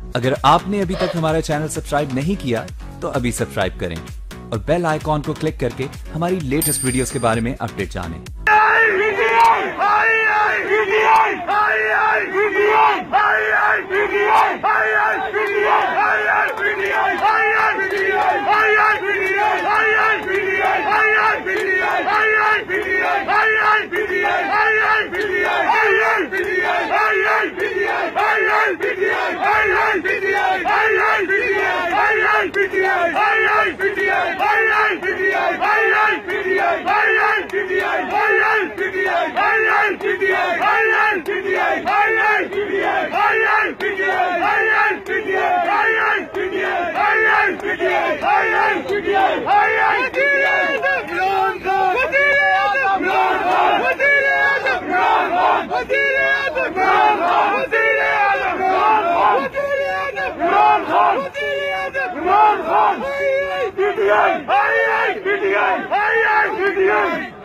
अगर आपने अभी तक हमारा चैनल सब्सक्राइब नहीं किया तो अभी सब्सक्राइब करें और बेल आइकॉन को क्लिक करके हमारी लेटेस्ट वीडियोस के बारे में अपडेट जानें। Imran!